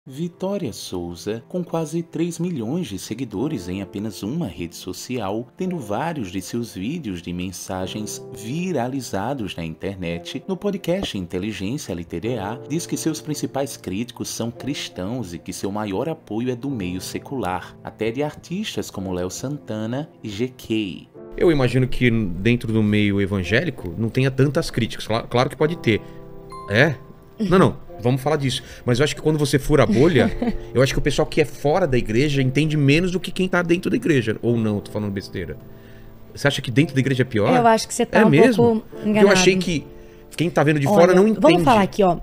Vitória Souza, com quase 3 milhões de seguidores em apenas uma rede social, tendo vários de seus vídeos de mensagens viralizados na internet, no podcast Inteligência Literária, diz que seus principais críticos são cristãos e que seu maior apoio é do meio secular, até de artistas como Léo Santana e GK. Eu imagino que dentro do meio evangélico não tenha tantas críticas, claro que pode ter. É? Não, vamos falar disso. Mas eu acho que quando você fura a bolha, eu acho que o pessoal que é fora da igreja entende menos do que quem tá dentro da igreja. Ou não, tô falando besteira. Você acha que dentro da igreja é pior? Eu acho que você tá é um mesmo? pouco enganado. Eu achei que quem tá vendo de fora não entende. Vamos falar aqui, ó.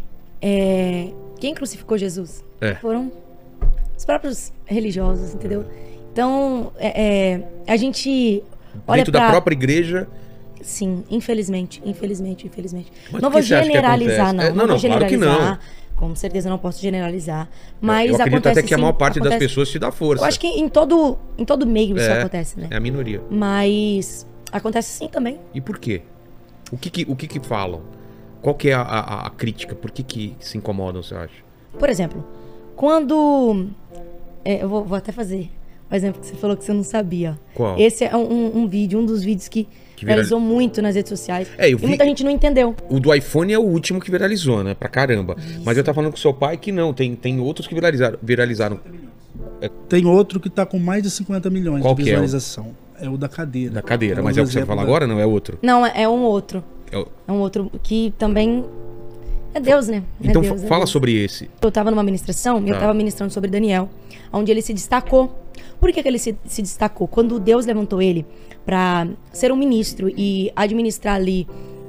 Quem crucificou Jesus? Foram os próprios religiosos, entendeu? Então, a gente olha dentro da própria igreja... Sim, infelizmente. Mas não vou generalizar, não. Não vou generalizar. Claro que não. Com certeza não posso generalizar. Mas eu acredito acontece, até que a maior parte das pessoas te dá força. Eu acho que em todo meio isso acontece, né? É a minoria. Mas acontece sim também. E por quê? O que falam? Qual que é a crítica? Por que se incomodam, você acha? Por exemplo, quando... eu vou até fazer o exemplo que você falou que você não sabia. Qual? Esse é um dos vídeos que viralizou muito nas redes sociais. E muita gente não entendeu. O do iPhone é o último que viralizou, né? Pra caramba. Isso. Mas eu tava falando com seu pai que não. Tem outros que viralizaram. Tem outro que tá com mais de 50 milhões Qual de visualização. É o da cadeira. Da cadeira, mas é o que você fala agora, não é outro? Não, é um outro. É um outro que também... É Deus, né? Então fala sobre esse. Eu tava numa ministração, eu tava ministrando sobre Daniel, onde ele se destacou. Por que ele se destacou? Quando Deus levantou ele para ser um ministro e administrar ali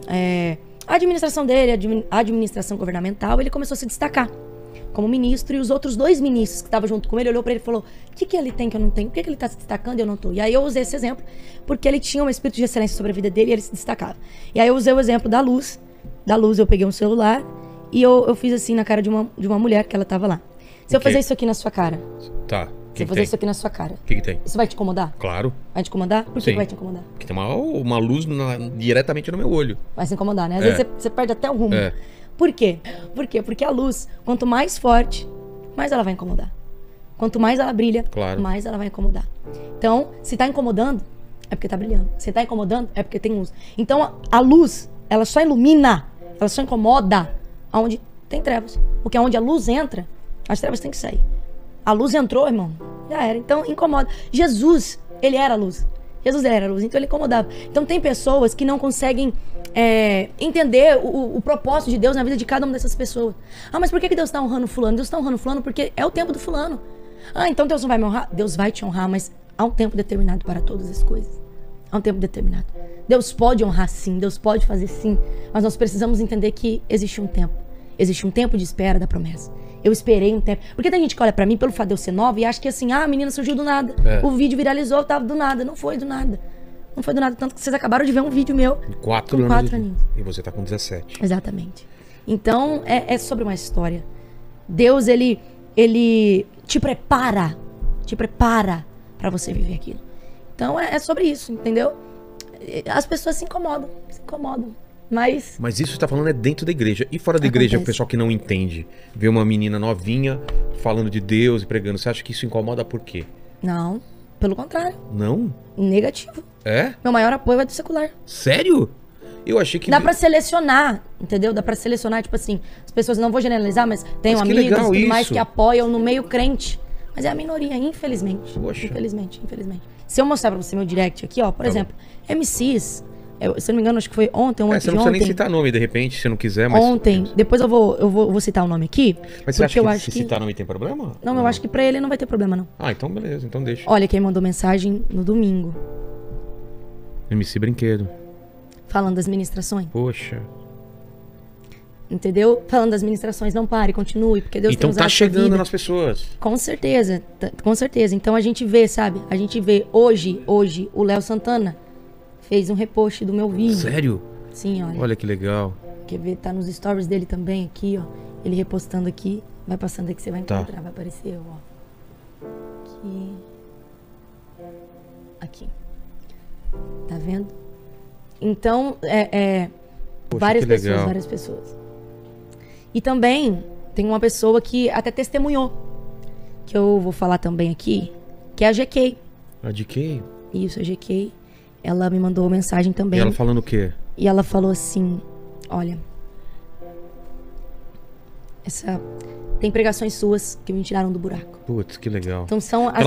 a administração dele, a administração governamental, ele começou a se destacar como ministro. E os outros 2 ministros que estavam junto com ele olhou para ele e falou: o que ele tem que eu não tenho? Por que ele tá se destacando e eu não tô? E aí eu usei esse exemplo porque ele tinha um espírito de excelência sobre a vida dele e ele se destacava. E aí eu usei o exemplo da Luz. Da Luz eu peguei um celular e eu fiz assim na cara de uma mulher que ela tava lá. Se eu fazer isso aqui na sua cara... Tá. Se eu fazer isso aqui na sua cara... O que tem? Isso vai te incomodar? Claro. Vai te incomodar? Por que vai te incomodar? Porque tem uma luz diretamente no meu olho. Vai se incomodar, né? Às vezes você perde até o rumo. Por quê? Porque a luz, quanto mais forte, mais ela vai incomodar. Quanto mais ela brilha, mais ela vai incomodar. Então, se tá incomodando, é porque tá brilhando. Se tá incomodando, é porque tem luz. Então, a luz, ela só ilumina, ela só incomoda onde tem trevas. Porque onde a luz entra, as trevas têm que sair. A luz entrou, irmão, já era. Então, incomoda. Jesus, ele era a luz. Jesus, ele era a luz, então ele incomodava. Então, tem pessoas que não conseguem entender o propósito de Deus na vida de cada uma dessas pessoas. Ah, mas por que Deus está honrando fulano? Deus está honrando fulano porque é o tempo do fulano. Ah, então Deus não vai me honrar? Deus vai te honrar, mas há um tempo determinado para todas as coisas. Há um tempo determinado. Deus pode honrar sim, Deus pode fazer sim, mas nós precisamos entender que existe um tempo. Existe um tempo de espera da promessa. Eu esperei um tempo. Porque tem gente que olha pra mim pelo fato de eu ser nova e acha que assim, a menina surgiu do nada. O vídeo viralizou, tava do nada. Não foi do nada. Não foi do nada. Tanto que vocês acabaram de ver um vídeo meu. 4 com anos. 4 aninhos. E você tá com 17. Exatamente. Então, é sobre uma história. Deus, ele te prepara. Te prepara pra você viver aquilo. Então, é sobre isso, entendeu? As pessoas se incomodam. Mas isso que você tá falando é dentro da igreja. E fora da igreja, o pessoal que não entende. Vê uma menina novinha falando de Deus e pregando. Você acha que isso incomoda por quê? Não, pelo contrário. Não? Negativo. É? Meu maior apoio é do secular. Sério? Eu achei que... Dá pra selecionar, entendeu? Dá pra selecionar, tipo assim, as pessoas, não vou generalizar, mas tenho amigos e tudo mais que apoiam no meio crente. Mas é a minoria, infelizmente. Poxa. Infelizmente. Se eu mostrar pra você meu direct aqui, ó, por exemplo, MCs... se eu não me engano, acho que foi ontem ou antes de ontem. Você não precisa nem citar nome, de repente, se não quiser, mas... Ontem. Depois eu vou citar o nome aqui. Mas você acha que se citar nome tem problema? Não, eu acho que pra ele não vai ter problema, não. Ah, então beleza, então deixa. Olha quem mandou mensagem no domingo. MC Brinquedo. Falando das ministrações. Poxa. Entendeu? Falando das ministrações, não pare, continue, porque Deus tem usado a sua vida. Então tá chegando nas pessoas. Com certeza, com certeza. Então a gente vê, sabe? A gente vê hoje, o Léo Santana fez um repost do meu vídeo. Sério? Sim, olha. Olha que legal. Quer ver? Tá nos stories dele também aqui, ó. Ele repostando aqui. Vai passando aqui, você vai encontrar. Vai aparecer, ó. Aqui. Tá vendo? Então, Poxa, várias pessoas. E também, tem uma pessoa que até testemunhou, que eu vou falar também aqui, que é a GK. A GK? Isso, a GK. Ela me mandou mensagem também. E ela falando o quê? E ela falou assim, olha, tem pregações suas que me tiraram do buraco. Putz, que legal. Então são as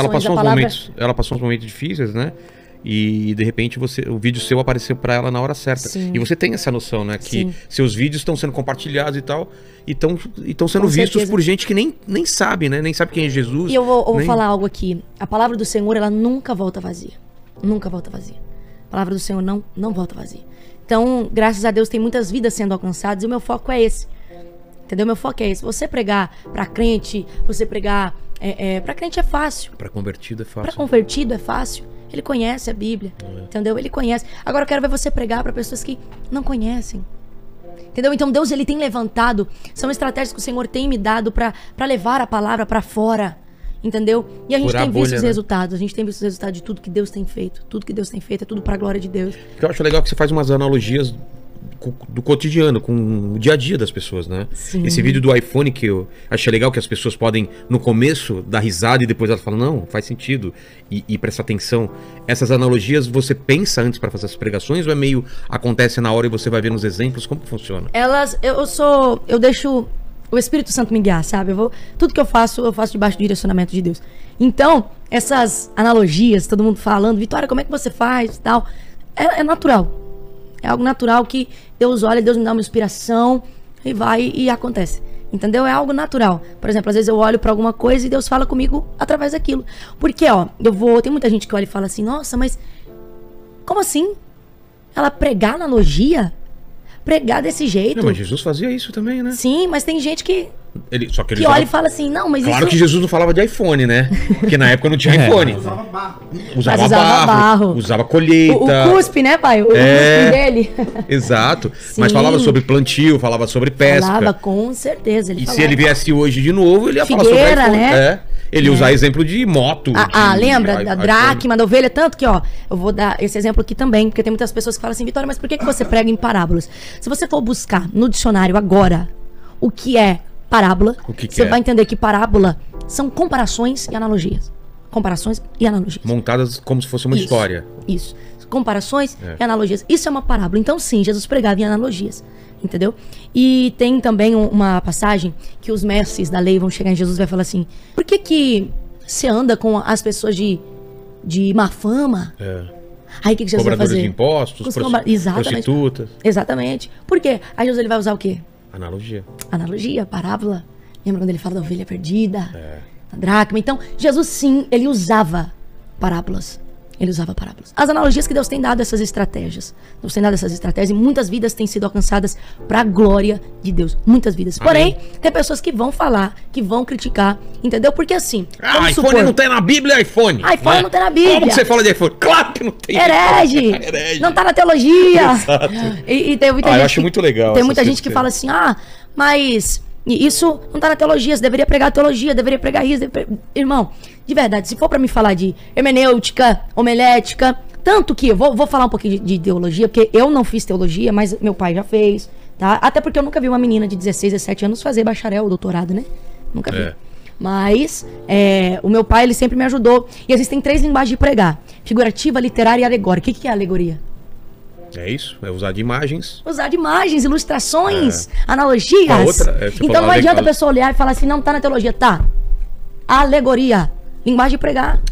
ela passou uns momentos difíceis, né? E de repente o vídeo seu apareceu pra ela na hora certa. Sim. E você tem essa noção, né? Que Sim. seus vídeos estão sendo compartilhados e tal, e estão sendo vistos por gente que nem sabe, né? Nem sabe quem é Jesus. E eu vou falar algo aqui. A palavra do Senhor, ela nunca volta vazia. Nunca volta vazia. A palavra do Senhor não volta vazia. Então, graças a Deus, tem muitas vidas sendo alcançadas e o meu foco é esse. Entendeu? Meu foco é esse. Você pregar pra crente, você pregar... pra crente é fácil. Pra convertido é fácil. Pra convertido é fácil. Ele conhece a Bíblia. Entendeu? Ele conhece. Agora eu quero ver você pregar pra pessoas que não conhecem. Entendeu? Então Deus, ele tem levantado. São estratégias que o Senhor tem me dado pra levar a palavra pra fora. Entendeu? E a gente tem visto os resultados. A gente tem visto os resultados de tudo que Deus tem feito. Tudo que Deus tem feito é tudo pra glória de Deus. O que eu acho legal é que você faz umas analogias do cotidiano, com o dia a dia das pessoas, né? Sim. Esse vídeo do iPhone que eu achei legal, que as pessoas podem, no começo, dar risada e depois elas falam, não, faz sentido, e prestar atenção. Essas analogias, você pensa antes para fazer as pregações ou é meio, acontece na hora e você vai ver nos exemplos? Como que funciona? Eu deixo o Espírito Santo me guiar, sabe? Tudo que eu faço debaixo do direcionamento de Deus. Então, essas analogias, todo mundo falando, Vitória, como é que você faz e tal, é natural. É algo natural que Deus olha, Deus me dá uma inspiração e vai e acontece. Entendeu? É algo natural. Por exemplo, às vezes eu olho pra alguma coisa e Deus fala comigo através daquilo. Porque, ó, tem muita gente que olha e fala assim, nossa, mas como assim? Ela pregar analogia? Pregar desse jeito? Não, mas Jesus fazia isso também, né? Sim, mas tem gente que olha e fala assim, não, mas claro isso... que Jesus não falava de iPhone, né? Porque na época não tinha iPhone. Usava barro. Usava barro. Usava colheita. O cuspe, né, pai? O cuspe dele. Exato. Sim. Mas falava sobre plantio, falava sobre pesca. Falava, com certeza. Se ele viesse hoje de novo, ele ia falar sobre iPhone. Né? Ele ia usar exemplo de moto. Lembra da dracma, da ovelha? Tanto que, ó, eu vou dar esse exemplo aqui também, porque tem muitas pessoas que falam assim, Vitória, mas por que você prega em parábolas? Se você for buscar no dicionário agora o que é parábola, você vai entender que parábola são comparações e analogias. Comparações e analogias. Montadas como se fosse uma história. Isso. Comparações e analogias. Isso é uma parábola. Então, sim, Jesus pregava em analogias. Entendeu? E tem também uma passagem que os mestres da lei vão chegar em Jesus e vai falar assim, por que você anda com as pessoas de má fama? Aí o que Jesus vai fazer? Cobradores de impostos, prostitutas. Exatamente. Por quê? Aí Jesus ele vai usar o quê? Analogia, parábola. Lembra quando ele fala da ovelha perdida? Da dracma. Então, Jesus sim, ele usava parábolas. As analogias que Deus tem dado essas estratégias. Deus tem dado essas estratégias e muitas vidas têm sido alcançadas pra glória de Deus. Muitas vidas. Amém. Porém, tem pessoas que vão falar, que vão criticar, entendeu? Porque assim... iPhone não tem na Bíblia, iPhone. iPhone não tem na Bíblia. Como você fala de iPhone? Claro que não tem. Herege. Não tá na teologia. Exato. E tem muita gente eu acho muito legal. Tem muita gente que fala assim, mas... isso não tá na teologia, você deveria pregar teologia, deveria pregar isso. Irmão, de verdade, se for pra me falar de hermenêutica, homilética, tanto que eu vou falar um pouquinho de teologia, porque eu não fiz teologia, mas meu pai já fez, tá? Até porque eu nunca vi uma menina de 16, 17 anos fazer bacharel ou doutorado, né? Nunca vi. Mas o meu pai, ele sempre me ajudou. E existem 3 linguagens de pregar: figurativa, literária e alegórica. O que é alegoria? É isso, é usar de imagens. Usar de imagens, ilustrações, analogias. Então não adianta a pessoa olhar e falar assim, não tá na teologia. Tá. Alegoria. Linguagem de pregar.